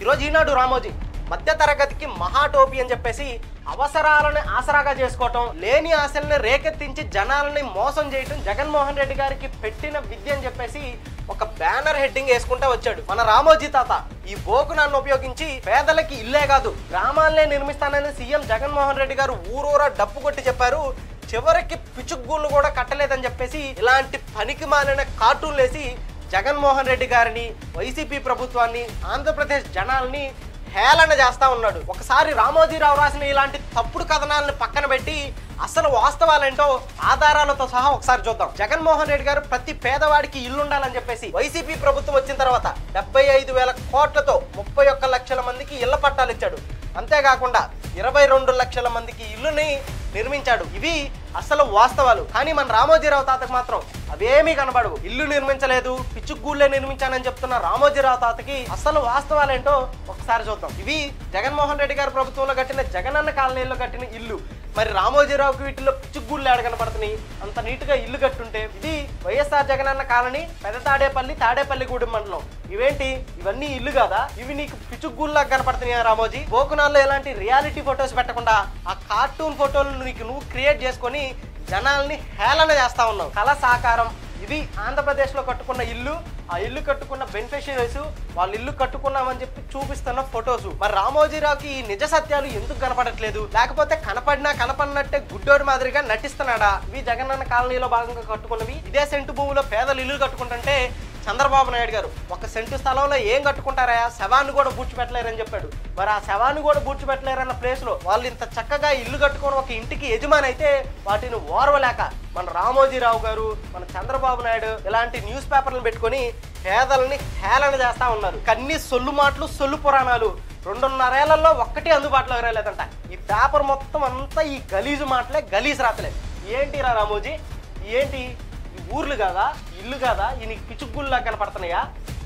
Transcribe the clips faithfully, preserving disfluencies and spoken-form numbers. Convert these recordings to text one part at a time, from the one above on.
ఈరోజు ఈనాడు రామోజీ మధ్య తరగతికి మహాటోపి అని చెప్పేసి అవసరాలను ఆసరాగా చేసుకోవటం, లేని ఆశల్ని రేకెత్తించి జనాలని మోసం చేయటం జగన్మోహన్ రెడ్డి గారికి పెట్టిన విద్య అని చెప్పేసి ఒక బ్యానర్ హెడ్డింగ్ వేసుకుంటూ వచ్చాడు మన రామోజీ తాత. ఈ బోకునాన్ని ఉపయోగించి పేదలకి ఇల్లే కాదు గ్రామాలనే నిర్మిస్తానని సీఎం జగన్మోహన్ రెడ్డి గారు ఊరూరా డప్పు కొట్టి చెప్పారు. చివరికి పిచుగ్గూళ్ళు కూడా కట్టలేదని చెప్పేసి ఇలాంటి పనికి మాలిన కార్టూన్లు వేసి జగన్మోహన్ రెడ్డి గారిని, వైసీపీ ప్రభుత్వాన్ని, ఆంధ్రప్రదేశ్ జనాల్ని హేళన చేస్తా ఉన్నాడు. ఒకసారి రామోజీరావు రాసిన ఇలాంటి తప్పుడు కథనాలను పక్కన పెట్టి అసలు వాస్తవాలేంటో ఆధారాలతో సహా ఒకసారి చూద్దాం. జగన్మోహన్ రెడ్డి గారు ప్రతి పేదవాడికి ఇల్లు ఉండాలని చెప్పేసి వైసీపీ ప్రభుత్వం వచ్చిన తర్వాత డెబ్బై ఐదు వేల కోట్లతో ముప్పై ఒక్క లక్షల మందికి ఇళ్ల పట్టాలు ఇచ్చాడు. అంతేకాకుండా ఇరవై రెండు లక్షల మందికి ఇల్లుని నిర్మించాడు. ఇవి అసలు వాస్తవాలు. కానీ మన రామోజీరావు తాతకు మాత్రం అవేమీ కనబడవు. ఇల్లు నిర్మించలేదు, పిచ్చుగూళ్ళే నిర్మించానని చెప్తున్న రామోజీరావు తాతకి అసలు వాస్తవాలేంటో ఒకసారి చూద్దాం. ఇవి జగన్మోహన్ రెడ్డి గారి ప్రభుత్వంలో కట్టిన జగనన్న కాలనీలో కట్టిన ఇల్లు. మరి రామోజీరావుకి వీటిలో పిచ్చుగూళ్ళు ఏడ కనపడుతున్నాయి? అంత నీట్ గా ఇల్లు కట్టుంటే. ఇది వైఎస్ఆర్ జగనన్న కాలనీ, పెద్ద తాడేపల్లి, తాడేపల్లిగూడెం మండలం. ఇవేంటి? ఇవన్నీ ఇల్లు కాదా? ఇవి నీకు పిచ్చుగూళ్ళగా కనపడుతున్నాయా రామోజీ? బోకునాల్లో ఎలాంటి రియాలిటీ ఫొటోస్ పెట్టకుండా ఆ కార్టూన్ ఫోటోలు నీకు నువ్వు క్రియేట్ చేసుకొని జనాల్ని హేళన చేస్తా ఉన్నావు. కళ సాకారం. ఇది ఆంధ్రప్రదేశ్ లో కట్టుకున్న ఇల్లు, ఆ ఇల్లు కట్టుకున్న బెనిఫిషియరీస్, వాళ్ళు ఇల్లు కట్టుకున్నామని చెప్పి చూపిస్తున్న ఫొటోస్. మరి రామోజీరావుకి ఈ నిజ సత్యాలు ఎందుకు కనపడట్లేదు? లేకపోతే కనపడినా కనపడినట్టే గుడ్డోడి మాదిరిగా నటిస్తున్నాడా? ఇవి జగనన్న కాలనీలో భాగంగా కట్టుకున్నవి. ఇదే సెంటు భూమిలో పేదలు ఇల్లు కట్టుకుంటుంటే చంద్రబాబు నాయుడు గారు ఒక సెంటు స్థలంలో ఏం కట్టుకుంటారా, శవాన్ని కూడా పూడ్చిపెట్టలేరని చెప్పాడు. మరి ఆ శవాన్ని కూడా పూడ్చిపెట్టలేరన్న ప్లేస్ లో వాళ్ళు ఇంత చక్కగా ఇల్లు కట్టుకొని ఒక ఇంటికి యజమాని అయితే వాటిని ఓర్వలేక మన రామోజీరావు గారు, మన చంద్రబాబు నాయుడు ఇలాంటి న్యూస్ పేపర్లను పెట్టుకొని పేదలని హేళన చేస్తా ఉన్నారు. కన్నీ సొల్లు మాటలు, సొల్లు పురాణాలు. రెండున్నరేళ్లలో ఒక్కటి అందుబాటులో రాలేదంట. ఈ పేపర్ మొత్తం అంతా ఈ గలీజు మాటలే, గలీజు రాతలే. ఏంటి రా రామోజీ? ఏంటి ఊర్లు కాదా, ఇల్లు కాదా? ఈ నీకు పిచ్చుగుళ్ళగా కనపడుతున్నాయా?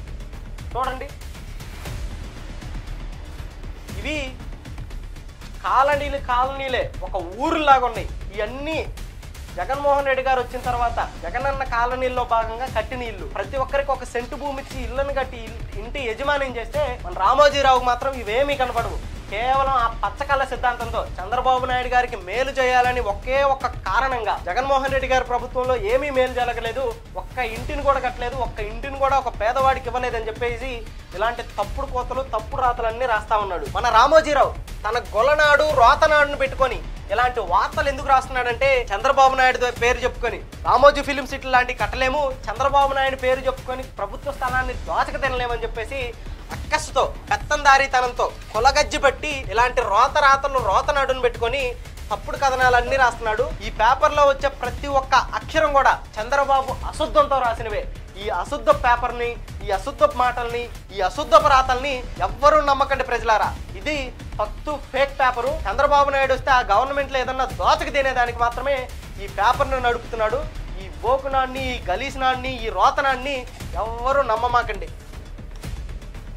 చూడండి, ఇవి కాలనీలు కాలనీలే ఒక ఊరులాగా ఉన్నాయి. ఇవన్నీ జగన్మోహన్ రెడ్డి గారు వచ్చిన తర్వాత జగనన్న కాలనీల్లో భాగంగా కట్టిన ఇల్లు. ప్రతి ఒక్కరికి ఒక సెంటు భూమి ఇచ్చి ఇళ్ళని కట్టి ఇంటి యజమాని చేస్తే మన రామోజీరావుకు మాత్రం ఇవేమీ కనపడవు. కేవలం ఆ పచ్చకళ్ళ సిద్ధాంతంతో చంద్రబాబు నాయుడు గారికి మేలు చేయాలని ఒకే ఒక్క కారణంగా జగన్మోహన్ రెడ్డి గారి ప్రభుత్వంలో ఏమీ మేలు జరగలేదు, ఒక్క ఇంటిని కూడా కట్టలేదు, ఒక్క ఇంటిని కూడా ఒక పేదవాడికి ఇవ్వలేదని చెప్పేసి ఇలాంటి తప్పుడు కోతలు, తప్పుడు రాతలన్నీ రాస్తా ఉన్నాడు మన రామోజీరావు. తన గొల్లనాడు, రోతనాడును పెట్టుకొని ఇలాంటి వార్తలు ఎందుకు రాస్తున్నాడంటే చంద్రబాబు నాయుడు పేరు చెప్పుకొని రామోజీ ఫిలిం సిటీ లాంటి కట్టలేము, చంద్రబాబు నాయుడు పేరు చెప్పుకొని ప్రభుత్వ స్థానాన్ని దోచక తినలేమని చెప్పేసి అక్కసుతో, పెత్తందారీతనంతో కొలగజ్జి పట్టి ఇలాంటి రోత రాతలు, రోత నాడును పెట్టుకొని తప్పుడు కథనాలన్నీ రాస్తున్నాడు. ఈ పేపర్లో వచ్చే ప్రతి ఒక్క అక్షరం కూడా చంద్రబాబు అశుద్ధంతో రాసినవే. ఈ అశుద్ధ పేపర్ని, ఈ అశుద్ధ మాటల్ని, ఈ అశుద్ధ రాతల్ని ఎవ్వరూ నమ్మకండి ప్రజలారా. ఇది ఫక్తు ఫేక్ పేపరు. చంద్రబాబు నాయుడు వస్తే ఆ గవర్నమెంట్లో ఏదన్నా దోచకు తినేదానికి మాత్రమే ఈ పేపర్ను నడుపుతున్నాడు. ఈ బోకునాన్ని, ఈ గలీసునాన్ని, ఈ రోతనాన్ని ఎవ్వరూ నమ్మమాకండి.